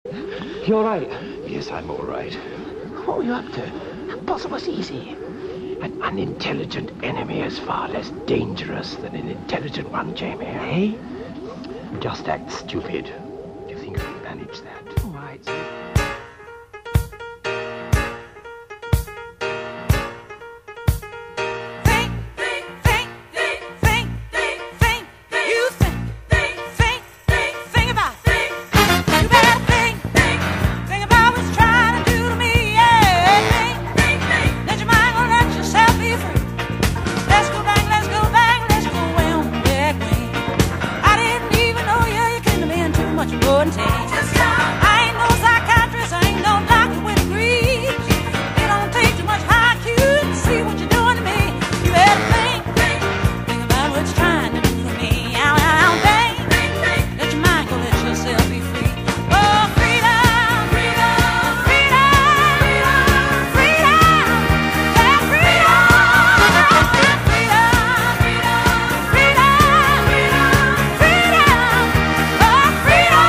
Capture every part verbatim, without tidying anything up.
You all right? Yes, I'm all right. What were you up to? Boss was easy. An unintelligent enemy is far less dangerous than an intelligent one, Jamie. Hey? Just act stupid. Do you think you can manage that? All right. I ain't no psychiatrist, I ain't no doctor with degrees. It don't take too much I Q to see what you're doing to me. You better think, think, think about what you're trying to do to me. Ow, ow, think, think, think. Let your mind go, let yourself be free. Oh, freedom, freedom, freedom, freedom, freedom, yeah, freedom, freedom, freedom, freedom, freedom, freedom, oh, freedom.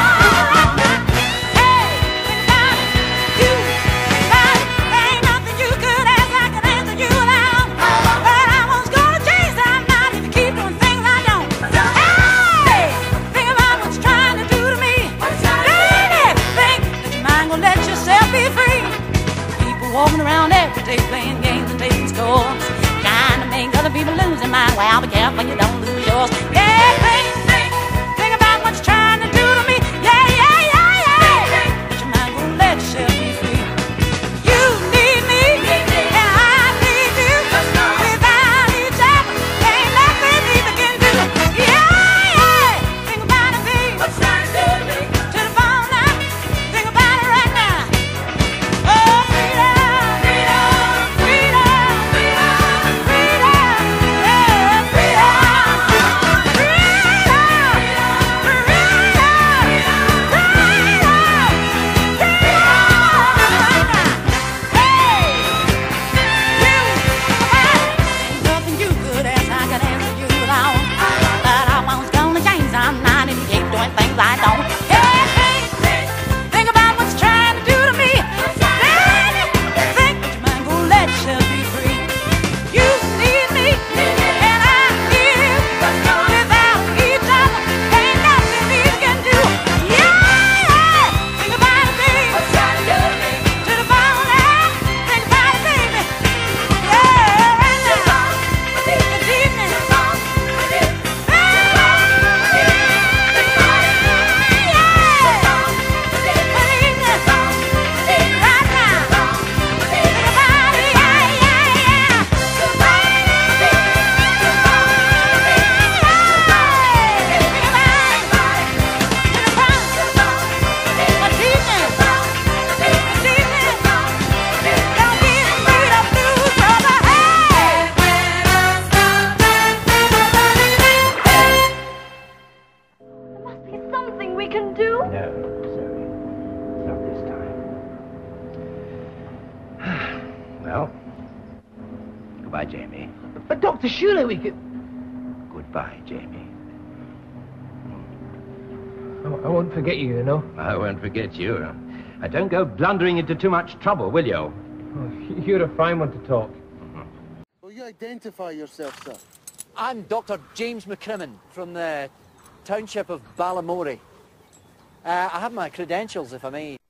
Walking around every day playing games and taking scores, trying to make other people lose their mind. Well, be careful you don't lose yours. Yeah, think, think, think about what you're trying to do to me. Yeah, yeah, yeah, yeah. Let your mind go, let yourself be free. You need me, and I need you. Without each other, ain't nothing either can do. Yeah, yeah. Think about it, babe. What's trying to do to me? To the phone now. Think about it right now. Oh, freedom. I don't. Yeah, think, think, think about what you're trying to do to me. Think, think, let your mind go, let yourself be free. You need me, and I need you. Without each other, ain't nothing we can do. Yeah, yeah. Think about it, baby. What's trying to do to me? To the bone now. Think about it, baby. Yeah, right now. This evening. Something we can do? No, Zoe. Not this time. Well, goodbye, Jamie. But, Doctor, surely we could... Goodbye, Jamie. Oh, I won't forget you, you know. I won't forget you. Uh, don't go blundering into too much trouble, will you? Oh, you're a fine one to talk. Mm-hmm. Will you identify yourself, sir? I'm Doctor James McCrimmon from the township of Ballamore. Uh, I have my credentials, if I may.